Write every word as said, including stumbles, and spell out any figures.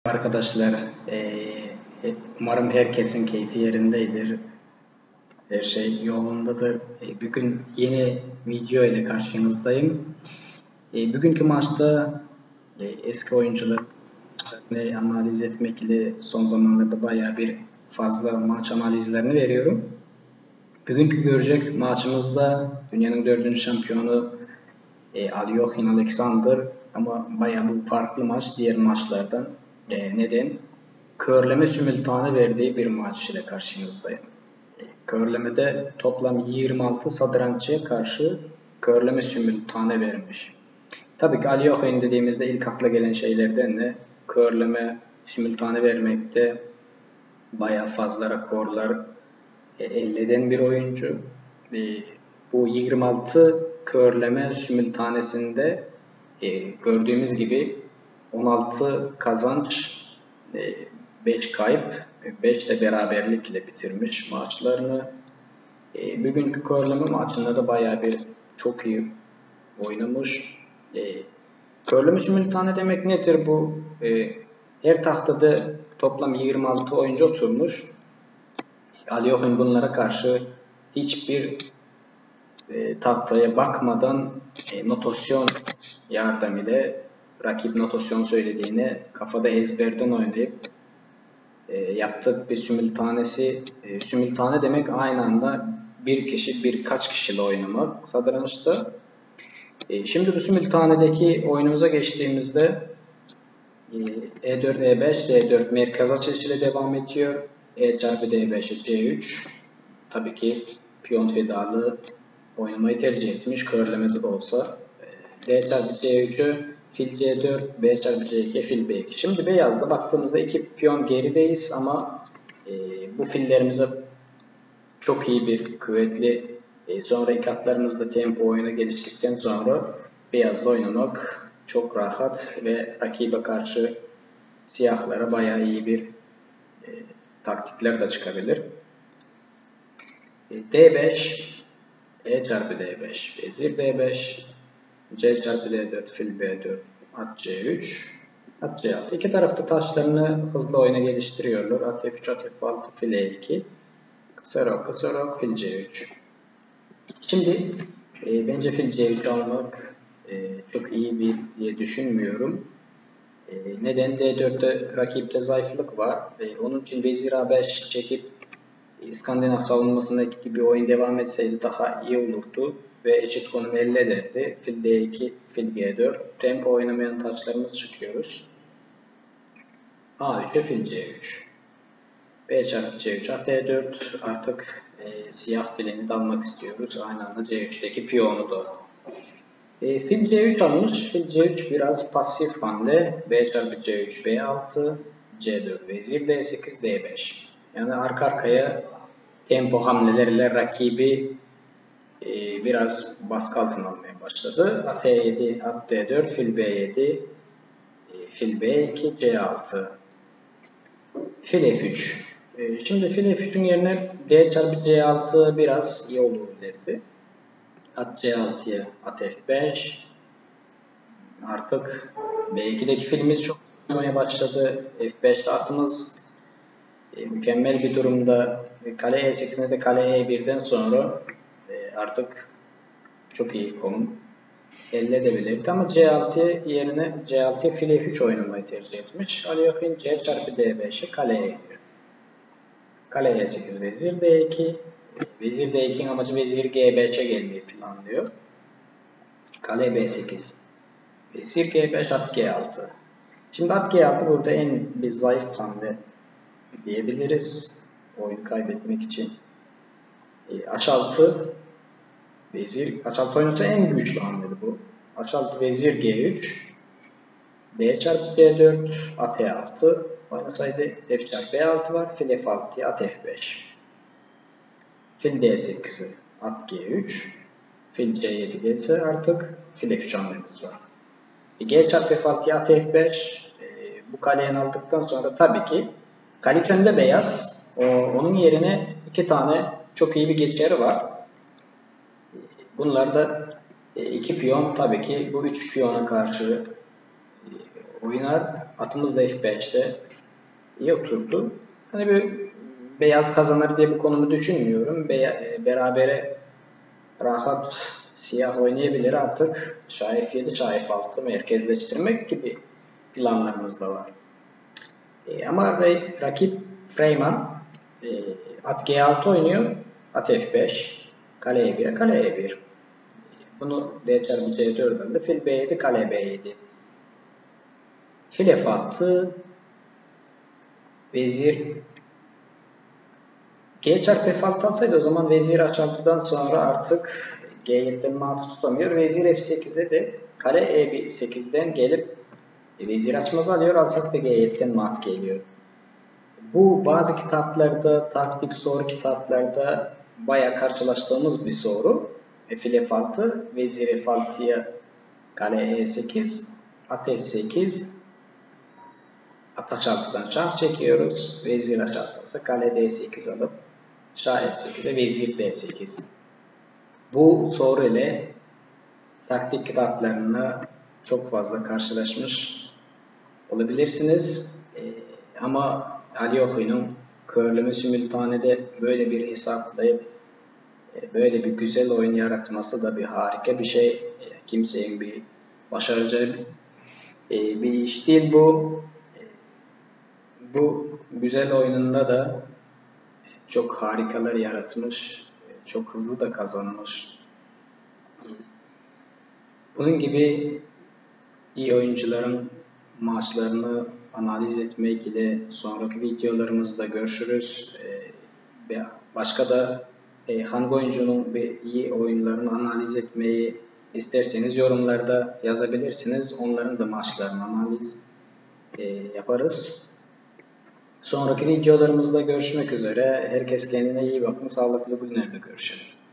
Arkadaşlar, eee, umarım herkesin keyfi yerindedir. Her şey yolundadır. E, Bugün yeni video ile karşınızdayım. E, Bugünkü maçta e, eski oyuncularını analiz etmek ile son zamanlarda bayağı bir fazla maç analizlerini veriyorum. Bugünkü görecek maçımızda dünyanın dördüncü şampiyonu e, Aljoshin Alexander, ama bayağı bu farklı maç diğer maçlardan. E, neden? Körleme simültane verdiği bir maç ile karşınızdayım. E, körlemede toplam yirmi altı satranççıya karşı körleme simültane vermiş. Tabii ki Aljoshin dediğimizde ilk akla gelen şeylerden de körleme simültane vermekte bayağı fazla rekorlar e, elde eden bir oyuncu. E, bu yirmi altı körleme simültanesinde e, gördüğümüz gibi on altı kazanç, beş kayıp, beş de beraberlik ile bitirmiş maçlarını. E, bugünkü körleme maçında da bayağı bir çok iyi oynamış. E, körleme simültane demek nedir bu? E, her tahtada toplam yirmi altı oyuncu oturmuş. Aljoshin bunlara karşı hiçbir e, tahtaya bakmadan e, notasyon yardımıyla rakip notasyon söylediğini kafada ezberden oynayıp e, yaptık bir simültanesi. E, simültane demek aynı anda bir kişi birkaç kişiyle oynamak satrançta. E, şimdi bu simültanedeki oyunumuza geçtiğimizde e dört, E beş, D dört merkez açılışıyla devam ediyor. E çarpı D beş, C üç. Tabii ki piyon fedalı oynamayı tercih etmiş. Körlemede de olsa. D çarpı C üç'ü fil C dört, B çarpı C iki, fil B iki. Şimdi beyazda baktığımızda iki piyon gerideyiz ama e, bu fillerimize çok iyi bir kuvvetli e, sonraki atlarımızda tempo oyuna geliştikten sonra beyazla oynamak çok rahat ve rakibe karşı siyahlara bayağı iyi bir e, taktikler de çıkabilir. E, D beş, E çarpı D beş, vezir D beş, C çarpı D dört, fil B dört, at C üç, at C altı. İki tarafta taşlarını hızlı oyuna geliştiriyorlar. At F üç, at F altı, fil E iki, kısa rok, kısa rok, fil C üç. Şimdi e, bence fil C üç almak e, çok iyi bir diye düşünmüyorum. E, neden? D dört'te rakipte zayıflık var. E, onun için vezir A beş çekip İskandinav savunmasındaki gibi oyun devam etseydi daha iyi olurdu ve eşit konum elde ederdi. Fil D iki, fil G dört. Tempo oynamayan taçlarımız çıkıyoruz. A üç'e fil C üç. B çarpı C üç, at D dört. Artık e, siyah filini de almak istiyoruz. Aynı anda C üç'teki piyonu da. E, fil C üç almış. Fil C üç biraz pasif hamle. B çarpı C üç, B altı, C dört, vezir D sekiz, D beş. Yani arka arkaya tempo hamlelerle rakibi e, biraz baskı altına almaya başladı. At E yedi, at D dört, fil B yedi, e, fil B iki, C altı, fil F üç. E, şimdi fil F üç'ün yerine D çarpı C altı biraz iyi olabilirdi. At C altı'ya, at F beş. Artık B iki'deki filimiz çok oynamaya başladı. F beş'te atımız e, mükemmel bir durumda. Kale E sekiz'ine de kale E bir'den sonra e, artık çok iyi konum elde edebilirdi. Ama C altı yerine C altı'ya fil F üç oynamayı tercih etmiş. Aljoshin C çarpı D beş'e kale E diyor. Kale E sekiz, vezir D iki. Vezir D iki'nin amacı vezir G beş'e gelmeyi planlıyor. Kale B sekiz. Vezir G beş, at G altı. Şimdi at G altı burada en bir zayıf hamle diyebiliriz. Oyun kaybetmek için. E, H altı vezir. H altı oynasa en güçlü hamle bu. H altı vezir G üç. D çarpı C dört, at E altı. Oynasaydı F çarpı E altı var. Fil F altı'ya at F beş. Fil D sekiz'e at G üç. Fil C yedi gelse artık fil F üç hamlemiz var. G çarpı F altı'ya at F beş. E, bu kaleyi aldıktan sonra tabii ki kale önünde beyaz. O, onun yerine iki tane çok iyi bir geçeri var. Bunlar da e, iki piyon tabii ki bu üç piyona karşı e, oynar. atımız da F beşte iyi oturdu. Hani bir beyaz kazanır diye bu konumu düşünmüyorum. Be berabere rahat siyah oynayabilir artık. Şah F yedi, Şah F altı merkezleştirmek gibi planlarımız da var. E, ama rakip Freyman e, at G altı oynuyor. At F beş, kale E bir, kale E bir. Bunu D çarpı C dört aldı. Fil B yedi, kale B yedi. Fil F altı, vezir G çarpı F altı alsaydı o zaman vezir H altıdan sonra artık G yediden mat tutamıyor. Vezir F sekize de kale E sekizden gelip vezir açmaz alıyor. Alsak da G yediden mat geliyor. Bu bazı kitaplarda, taktik soru kitaplarda bayağı karşılaştığımız bir soru. Fil F altı, vezir F altıya kale E sekiz, at F sekiz, at H altıdan şah çekiyoruz. Vezir H altı ise kale D sekiz alıp şah F sekize, vezir D sekiz. Bu soru ile taktik kitaplarında çok fazla karşılaşmış olabilirsiniz. Ee, ama Ali Okuy'un körleme simültanede böyle bir hesaplayıp böyle bir güzel oyun yaratması da bir harika bir şey. Kimsenin bir başaracağı bir iş değil bu. Bu güzel oyununda da çok harikalar yaratmış, çok hızlı da kazanmış. Bunun gibi iyi oyuncuların maçlarını analiz etmek ile sonraki videolarımızda görüşürüz. Başka da hangi oyuncunun bir iyi oyunlarını analiz etmeyi isterseniz yorumlarda yazabilirsiniz. Onların da maçlarını analiz yaparız. Sonraki videolarımızda görüşmek üzere. Herkes kendine iyi bakın. Sağlıklı günlerde görüşelim.